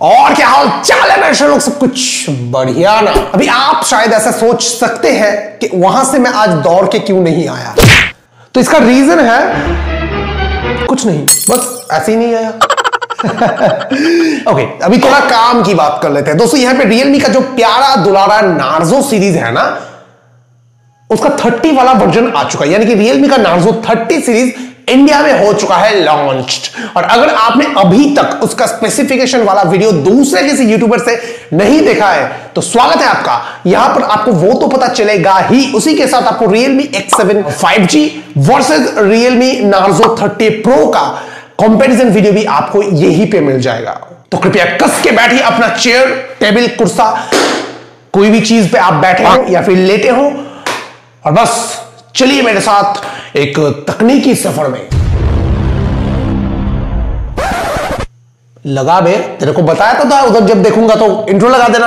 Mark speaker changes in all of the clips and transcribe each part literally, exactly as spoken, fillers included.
Speaker 1: और क्या हाल चाल है मेरे लोग, सब कुछ बढ़िया ना। अभी आप शायद ऐसा सोच सकते हैं कि वहां से मैं आज दौड़ के क्यों नहीं आया, तो इसका रीजन है कुछ नहीं, बस ऐसे ही नहीं आया। ओके okay, अभी थोड़ा काम की बात कर लेते हैं दोस्तों। यहां पे रियलमी का जो प्यारा दुलारा नार्जो सीरीज है ना, उसका तीस वाला वर्जन आ चुका है, यानी कि रियलमी का नार्जो तीस सीरीज इंडिया में हो चुका है लॉन्च्ड। और अगर आपने अभी तक उसका स्पेसिफिकेशन वाला वीडियो दूसरे किसी यूट्यूबर से नहीं देखा है तो स्वागत है आपका। यहां पर आपको वो तो पता चलेगा ही, उसी के साथ आपको Realme X seven five G versus Realme Narzo तीस प्रो का कंपैरिजन वीडियो भी आपको यहीं पे मिल जाएगा। तो कृपया कस के बैठिए, अपना चेयर टेबल कुर्सा कोई भी चीज पे आप बैठे हो या फिर लेटे हो, और बस चलिए मेरे साथ एक तकनीकी सफर में। लगा बे, तेरे को बताया तो था उधर जब देखूंगा तो इंट्रो लगा देना।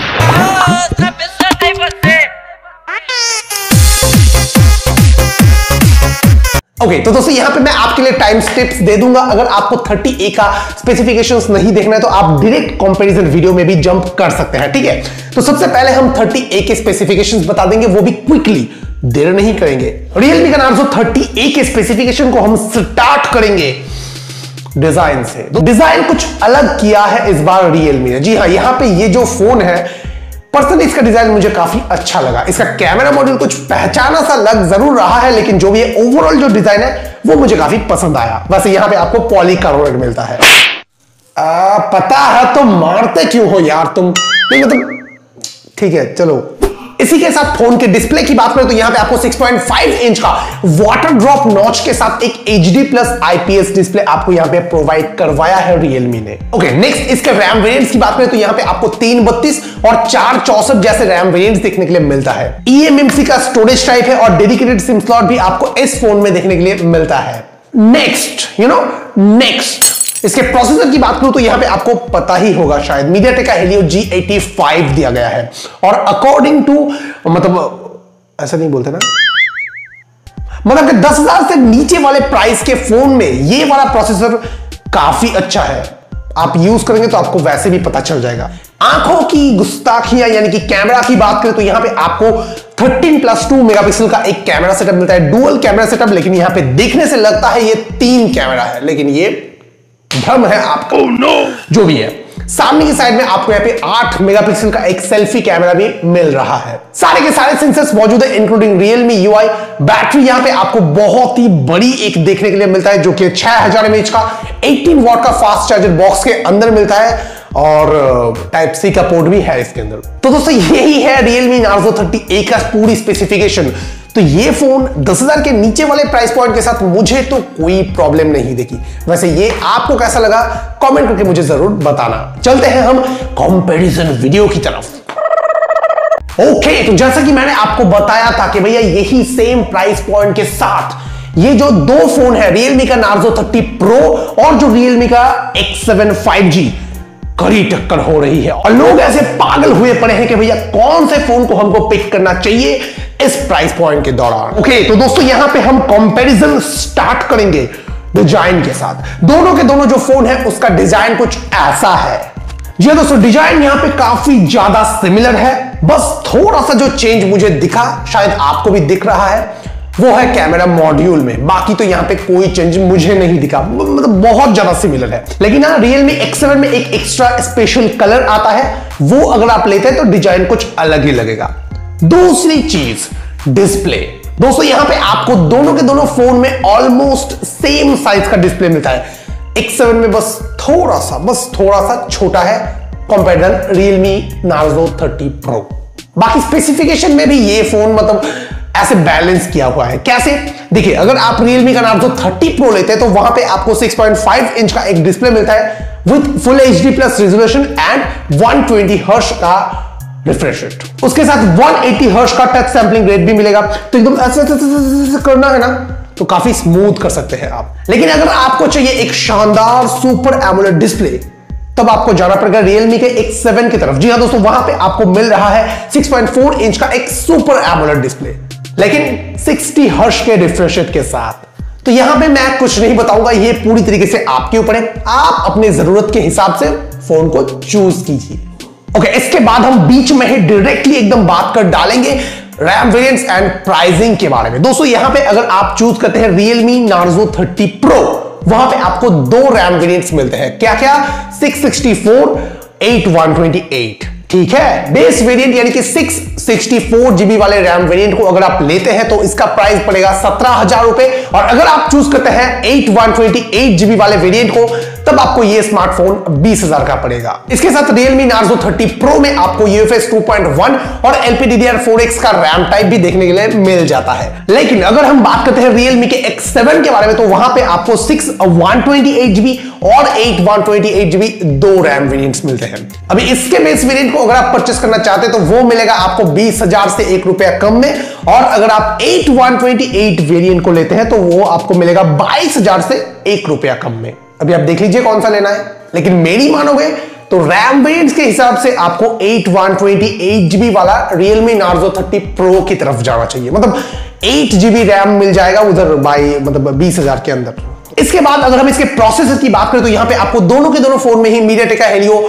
Speaker 1: ओके okay, तो दोस्तों यहां पे मैं आपके लिए टाइम स्टेप्स दे दूंगा। अगर आपको तीस ए का स्पेसिफिकेशंस नहीं देखना है तो आप डायरेक्ट कंपैरिजन वीडियो में भी जंप कर सकते हैं, ठीक है। तो सबसे पहले हम तीस ए के स्पेसिफिकेशंस बता देंगे, वो भी क्विकली, देर नहीं करेंगे। रियलमी का नार्जो तीस ए के स्पेसिफिकेशन को हम स्टार्ट करेंगे डिजाइन से। तो डिजाइन कुछ अलग किया है इस बार रियलमी ने। जी हाँ, यहां पे ये जो फोन है, पर्सनली इसका डिजाइन मुझे काफी अच्छा लगा। इसका कैमरा मॉड्यूल कुछ पहचाना सा लग जरूर रहा है, लेकिन जो भी है ओवरऑल जो डिजाइन है वो मुझे काफी पसंद आया। वैसे यहां पे आपको पॉलीकार्बोनेट मिलता है। आ, पता है तो मारते क्यों हो यार तुम, नहीं मतलब ठीक है चलो। इसी के साथ फोन के डिस्प्ले की बात करें तो यहां पे आपको छह पॉइंट पाँच इंच का वाटर ड्रॉप नॉच के साथ एक H D plus I P S display आपको यहां पे प्रोवाइड करवाया है रियलमी ने। ओके, नेक्स्ट इसके रैम वेरिएंट्स की बात करें तो यहां पे आपको तीन बत्तीस और चार चौसठ जैसे रैम वेरिएंट्स देखने के लिए मिलता है। ई एम एम सी का स्टोरेज टाइप है और डेडिकेटेड सिम स्लॉट भी आपको इस फोन में देखने के लिए मिलता है। नेक्स्ट यू नो नेक्स्ट इसके प्रोसेसर की बात करूं तो यहां पे आपको पता ही होगा शायद, मीडियाटेक का हेलियो जी एटी फाइव दिया गया है। और अकॉर्डिंग टू, मतलब ऐसा नहीं बोलते ना, मतलब कि दस हजार से नीचे वाले प्राइस के फोन में ये वाला प्रोसेसर काफी अच्छा है। आप यूज करेंगे तो आपको वैसे भी पता चल जाएगा। आंखों की गुस्ताखियां यानी कि कैमरा की बात करें तो यहां पे आपको थर्टीन प्लस टू मेगापिक्सल का एक कैमरा सेटअप मिलता है, डुअल कैमरा सेटअप। लेकिन यहां पे देखने से लगता है ये तीन कैमरा है, लेकिन ये भ्रम है आपका। oh, no. जो भी है, सामने की साइड में आपको यहाँ पे आठ मेगापिक्सल का एक सेल्फी कैमरा भी मिल रहा है। सारे के सारे सेंसर्स मौजूद है including Realme U I. Battery यहाँ पे आपको बहुत ही बड़ी एक देखने के लिए मिलता है, जो कि छह हजार एम एच का अठारह वॉट का फास्ट चार्जर बॉक्स के अंदर मिलता है, और टाइप सी का पोर्ट भी है इसके अंदर। तो दोस्तों यही है रियलमी नार्जो तीस ए का पूरी स्पेसिफिकेशन। तो ये फोन दस हजार के नीचे वाले प्राइस पॉइंट के साथ मुझे तो कोई प्रॉब्लम नहीं दिखी। वैसे ये आपको कैसा लगा कमेंट करके मुझे जरूर बताना। चलते हैं हम कंपैरिजन वीडियो की तरफ। ओके okay, तो जैसा कि मैंने आपको बताया था कि भैया यही सेम प्राइस पॉइंट के साथ ये जो दो फोन है, रियलमी का नार्जो तीस प्रो और जो रियलमी का एक्स सेवन फाइव जी, कड़ी टक्कर हो रही है। और लोग ऐसे पागल हुए पड़े हैं कि भैया कौन से फोन को हमको पिक करना चाहिए इस प्राइस पॉइंट के दौरान। ओके okay, तो दोस्तों यहां पे हम कंपैरिजन स्टार्ट करेंगे डिजाइन के साथ। दोनों के दोनों जो फोन है उसका डिजाइन कुछ ऐसा है। जी हाँ दोस्तों, डिजाइन यहां पे काफी ज्यादा सिमिलर है, बस थोड़ा सा जो चेंज मुझे दिखा, शायद आपको भी दिख रहा है, वो है कैमरा मॉड्यूल में। बाकी तो यहां पे कोई चेंज मुझे नहीं दिखा, मतलब बहुत ज्यादा सिमिलर है। लेकिन हाँ, रियलमी एक्स सेवन में एक एक्स्ट्रा स्पेशल कलर आता है, वो अगर आप लेते हैं तो डिजाइन कुछ अलग ही लगेगा। दूसरी चीज, डिस्प्ले। दोस्तों यहां पे आपको दोनों के दोनों फोन में ऑलमोस्ट सेम साइज का डिस्प्ले मिलता है। एक्स सेवन में बस थोड़ा सा बस थोड़ा सा छोटा है कंपेयर रियलमी नार्जो तीस प्रो। बाकी स्पेसिफिकेशन में भी ये फोन मतलब ऐसे बैलेंस किया हुआ है। कैसे? देखिए, अगर आप रियलमी का नार्जो तीस प्रो लेते हैं तो वहां पे आपको छह पॉइंट पाँच इंच का एक डिस्प्ले मिलता है with full H D plus resolution and one twenty hertz का रिफ्रेश रेट। उसके साथ एक सौ अस्सी हर्ट्ज का टच सैंपलिंग रेट भी मिलेगा। तो एकदम ऐसे ऐसे करना है ना तो काफी स्मूथ कर सकते हैं आप। लेकिन अगर आपको चाहिए एक शानदार सुपर एमोलेड डिस्प्ले, तब आपको जाना पड़ेगा रियलमी के एक्स सेवन की तरफ। जी हाँ दोस्तों, वहां पे आपको मिल रहा है छह पॉइंट चार इंच का एक सुपर एमोलेड डिस्प्ले, लेकिन साठ हर्ट्ज के रिफ्रेश रेट के साथ। तो यहां पे मैं कुछ नहीं बताऊंगा, ये पूरी तरीके से आपके ऊपर है, आप अपने जरूरत के हिसाब से फोन को चूज कीजिए। ओके, इसके बाद हम बीच में ही डायरेक्टली एकदम बात कर डालेंगे रैम वेरिएंट्स एंड प्राइसिंग के बारे में। दोस्तों यहां पे अगर आप चूज करते हैं Realme Narzo थर्टी Pro, वहां पे आपको दो रैम वेरिएंट्स मिलते हैं। क्या क्या? Six sixty four, eight one twenty eight. ठीक है, बेस वेरिएंट यानी कि सिक्स सिक्सटी फोर जीबी वाले रैम वेरिएंट को अगर आप लेते हैं तो इसका प्राइस पड़ेगा सत्रह हजार रुपए, और अगर आप चूज करते हैं eight one twenty eight GB वाले वेरिएंट को तब आपको यह स्मार्टफोन बीस हजार का पड़ेगा। इसके साथ Realme Narzo थर्टी Pro में आपको U F S two point one और L P D D R four X का रैम टाइप भी देखने के लिए मिल जाता है। लेकिन अगर हम बात करते हैं Realme के एक्स सेवन के बारे में तो वहां पे आपको six one twenty eight GB और eight one twenty eight GB दो रैम वेरिएंट्स मिलते हैं। अभी इसके बेस वेरिएंट को अगर आप परचेस करना चाहते हैं तो वो मिलेगा आपको बीस हजार से एक रुपया कम में, और अगर आप eight one twenty eight variant को लेते हैं तो वो आपको मिलेगा बाईस हजार से एक रुपया कम में। अभी आप देख लीजिए कौन सा लेना है, लेकिन मेरी मानोगे तो रैम वेरिएंट्स के हिसाब से आपको eight one twenty eight GB वाला Realme Narzo थर्टी Pro की तरफ जाना चाहिए। मतलब एट जीबी रैम मिल जाएगा उधर बाई मतलब बीस हजार के अंदर। इसके बाद अगर हम इसके प्रोसेसर की बात करें तो यहां पे आपको दोनों के दोनों फोन में ही MediaTek का Helio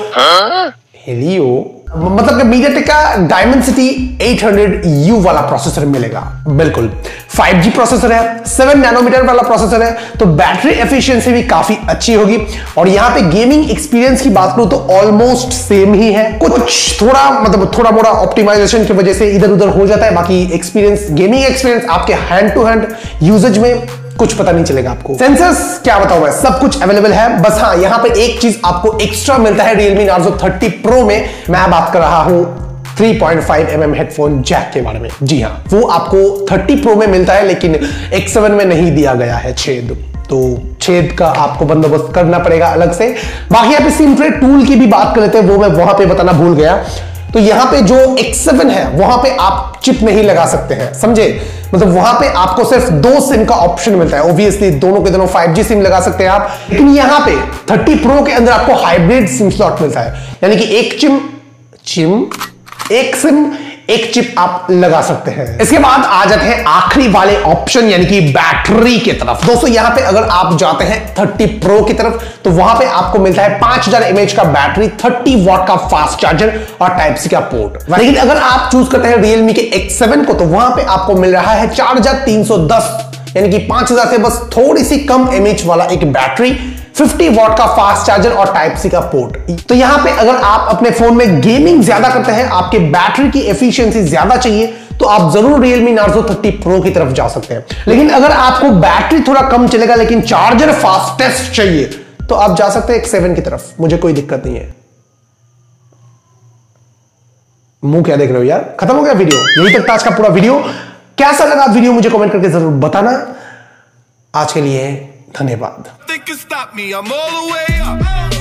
Speaker 1: हेलियो मतलब कि MediaTek का Dimensity एट हंड्रेड यू वाला प्रोसेसर मिलेगा। बिल्कुल फाइव जी प्रोसेसर है, सेवन नैनोमीटर वाला प्रोसेसर है, तो बैटरी एफिशिएंसी भी काफी अच्छी होगी। और यहां पे गेमिंग एक्सपीरियंस की बात करूं तो ऑलमोस्ट सेम ही है, कुछ थोड़ा मतलब थोड़ा मोड़ा ऑप्टिमाइजेशन की वजह से इधर उधर हो जाता है, बाकी एक्सपीरियंस गेमिंग एक्सपीरियंस आपके हैंड टू हैंड यूजेज में कुछ पता नहीं चलेगा आपको। सेंसर्स क्या बताऊं मैं, सब कुछ अवेलेबल है, बस हाँ यहां पे एक चीज आपको एक्स्ट्रा मिलता है Realme Narzo थर्टी Pro में। मैं बात कर रहा हूं three point five M M headphone jack के बारे में। जी हाँ, वो आपको थर्टी Pro में मिलता है, लेकिन एक्स सेवन में नहीं दिया गया है छेद, तो छेद का आपको बंदोबस्त करना पड़ेगा अलग से। बाकी यहाँ पे सिम ट्रे टूल की भी बात कर लेते हैं, वो मैं वहां पे बताना भूल गया। तो यहां पे जो एक्स सेवन है वहां पे आप चिप नहीं लगा सकते हैं, समझे? मतलब वहां पे आपको सिर्फ दो सिम का ऑप्शन मिलता है। ऑब्वियसली दोनों के दोनों फाइव जी सिम लगा सकते हैं आप, लेकिन यहां पे थर्टी Pro के अंदर आपको हाइब्रिड सिम स्लॉट मिलता है, यानी कि एक चिम चिम एक सिम एक चिप आप लगा सकते हैं। इसके बाद आ जाते हैं आखिरी वाले ऑप्शन यानी कि बैटरी की तरफ। दोस्तों यहां पे अगर आप जाते हैं थर्टी Pro की तरफ तो वहां पे आपको मिलता है पांच हजार एम ए एच का बैटरी, थर्टी वॉट का फास्ट चार्जर और टाइप सी का पोर्ट। लेकिन अगर आप चूज करते हैं Realme के एक्स सेवन को तो वहां पे आपको मिल रहा है चार हजार तीन सौ दस यानी कि पांच हजार से बस थोड़ी सी कम एम ए एच वाला एक बैटरी, फिफ्टी वॉट का फास्ट चार्जर और टाइप सी का पोर्ट। तो यहां पे अगर आप अपने फोन में गेमिंग ज्यादा करते हैं, आपके बैटरी की एफिशिएंसी ज्यादा चाहिए, तो आप जरूर Realme Narzo थर्टी Pro की तरफ जा सकते हैं। लेकिन अगर आपको बैटरी थोड़ा कम चलेगा लेकिन चार्जर फास्टेस्ट चाहिए तो आप जा सकते हैं एक्स सेवन की तरफ, मुझे कोई दिक्कत नहीं है। मुंह क्या देख रहे हो यार, खत्म हो गया वीडियो, यही तक था आज का पूरा वीडियो। कैसा लगा वीडियो मुझे कमेंट करके जरूर बताना। आज के लिए धन्यवाद।